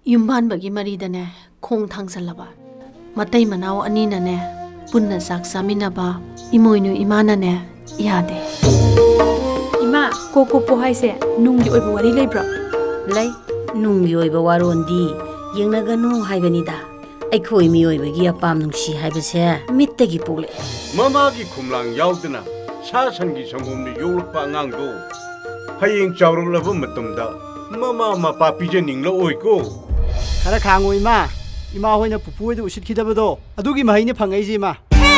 ꯌꯨꯝꯕꯥꯟꯕꯒꯤ ꯃꯔꯤꯗꯅꯦ ꯈꯣꯡ ꯊꯥꯡꯖꯜꯂꯕ ꯃꯇꯩ ꯃꯅꯥꯎ ꯑꯅꯤꯅꯅꯦ ꯄꯨꯟꯅ ꯆꯥꯛ ꯆꯥꯃꯤꯟꯅꯕ ꯏꯃꯣꯏꯅꯨ ꯏꯃꯥꯅꯅꯦ ꯌꯥꯗꯦ 이마 코코포 하이세 นุ่ꯡꯒꯤ ꯑꯣꯏꯕ ꯋꯥꯔꯤ ꯂꯩꯕ꯭ꯔꯣ ꯂꯩ ꯅꯨꯡꯒꯤ ꯑꯣꯏꯕ ꯋꯥꯔꯣꯟꯗꯤ ꯌꯦꯡꯅꯒꯅꯨ ꯍꯥꯏꯕꯅꯤꯗ ꯑꯩꯈꯣꯏ ꯃꯤꯑꯣꯏꯕꯒꯤ ꯑꯄꯥꯝ ꯅꯨꯡꯁꯤ ꯍꯥꯏꯕꯁꯦ ꯃꯤꯠꯇꯒꯤ ꯄꯣꯛꯂꯛꯑꯦ ꯃꯃꯥꯒꯤ ꯈꯨꯝꯂꯥꯡ ꯌꯥꯎꯗꯅ ꯁꯥ ꯁꯟꯒꯤ ꯁꯪꯒꯣꯝꯅ ꯌꯣꯛꯂꯛꯄ ꯑꯉꯥꯡꯗꯣ ꯍꯌꯦꯡ ꯆꯥꯎꯔꯛꯂꯕ ꯃꯇꯝꯗ ꯃꯃꯥ ꯃꯄꯥ ꯄꯤꯖꯅꯤꯡꯂꯛꯑꯣꯏꯀꯣ ꯈꯔ ꯈꯥꯡꯉꯣ ꯏꯃꯥ ꯏꯃꯥ ꯍꯣꯏꯅ ꯄꯨꯄꯨ ꯍꯣꯏꯗ ꯎꯁꯤꯠꯈꯤꯗꯕꯗꯣ ꯑꯗꯨꯒꯤ ꯃꯍꯩꯅꯤ ꯐꯪꯉꯛꯏꯁꯤ ꯏꯃꯥ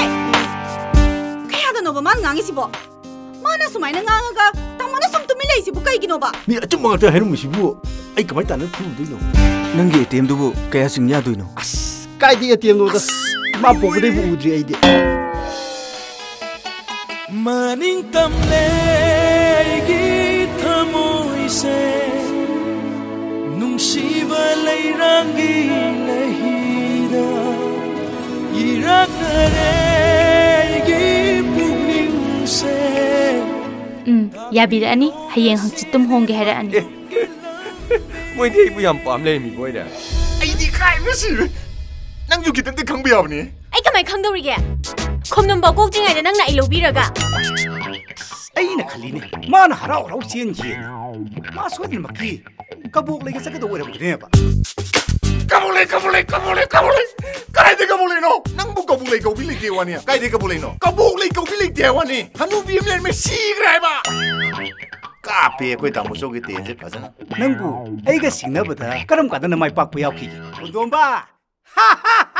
ꯀꯌꯥꯗꯅꯣꯕ ꯃꯥꯅ ꯉꯥꯡꯉꯤꯁꯤꯕꯣ ꯃꯥꯅ ꯁꯨꯃꯥꯏꯅ ꯉꯥꯡꯉꯒ ꯇꯥꯃꯣꯅ ꯁꯨꯝ ꯇꯨꯃꯤꯟ ꯂꯩꯁꯤꯕꯨ ꯀꯩꯒꯤꯅꯣꯕ ꯃꯤ ꯑꯆꯨꯝꯕ ꯉꯥꯛꯇ ꯍꯥꯏꯔꯝꯃꯤꯁꯤꯕꯨ ꯑꯩ ꯀꯃꯥꯏ ꯇꯥꯟꯅ ꯐꯨꯔꯨꯗꯣꯏꯅꯣ ꯅꯪꯒꯤ ATM ꯗꯨꯕꯨ ꯀꯌꯥ ꯆꯤꯡ ꯌꯥꯗꯣꯏꯅꯣ ꯑꯁ ꯀꯥꯏꯗꯤ ATMꯅꯣꯗ ꯏꯃꯥ ꯄꯣꯛꯄꯗꯩꯕꯨ ꯎꯗ꯭ꯔꯤ ꯑꯩꯗꯤ ꯃꯅꯤꯡ ꯇꯝꯂꯦꯒꯤ ꯊꯃꯣꯏꯁꯦ ꯅꯨꯡꯁꯤꯕ ꯂꯩꯔꯥꯡꯒꯤ ꯂꯩꯍꯤꯗ 이락나래기 푸닝세 야비라니 하이eng hangchit tum hongge hairani 모이디 이부 얌 빰레미 보이다 아이디 카이너시 낭주 기తం데 강비야브니 ꯑꯩ ꯀꯃꯥꯏ ꯈꯪꯗꯧꯔꯤꯒꯦ ꯈꯣꯝꯅꯝꯕ ꯀꯣꯛꯇ꯭ꯔꯤꯉꯩꯗ ꯅꯪꯅ ꯑꯩ ꯂꯧꯕꯤꯔꯒ ꯑꯩꯅ ꯈꯜꯂꯤꯅꯦ ꯃꯥꯅ ꯍꯔꯥꯎ ꯍꯔꯥꯎ ꯆꯦꯟꯈꯤ ꯃꯥ ꯁꯣꯏꯗꯅꯃꯛꯀꯤ ꯀꯕꯣꯛ ꯂꯩꯒ ꯆꯠꯀꯗꯧ ꯑꯣꯏꯔꯝꯒꯅꯦꯕ 까불레 까라이데 까불레노 낭부 까불레 까불레 대와니야 까이데 까불레노 까불레 까불레 대와니 한우비 엠레 시그라이바 까페 거기 다 무속이 대인제 가잖아 낭부 아이가 싱나보다 그럼 가다는 마이 빡부 야키기 운동바 하하하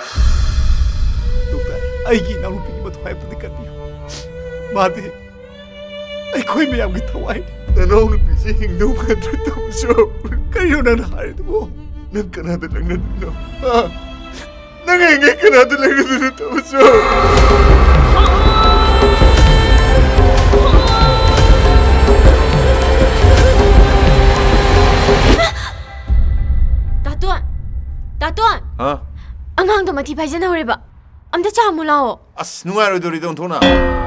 누가 아이기 나루비 뭐 토하이부디 까비요 마디 아이 거기 매양기 토하이 나노는 비지 행동 같은 도서 까요난 하이도 난 그나들 랑나도 나게 그나들 랑나도 도서 다뚜안 어? 안강도 마티 파이잖아 우리 봐 암대 차 몰라오 아스 누가로 도리던 도나